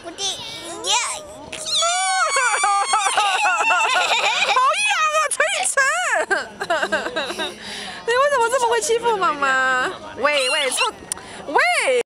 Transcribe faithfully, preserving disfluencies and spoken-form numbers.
我的呀！ 好痒啊，晨晨！你为什么这么会欺负妈妈？喂喂，臭！喂！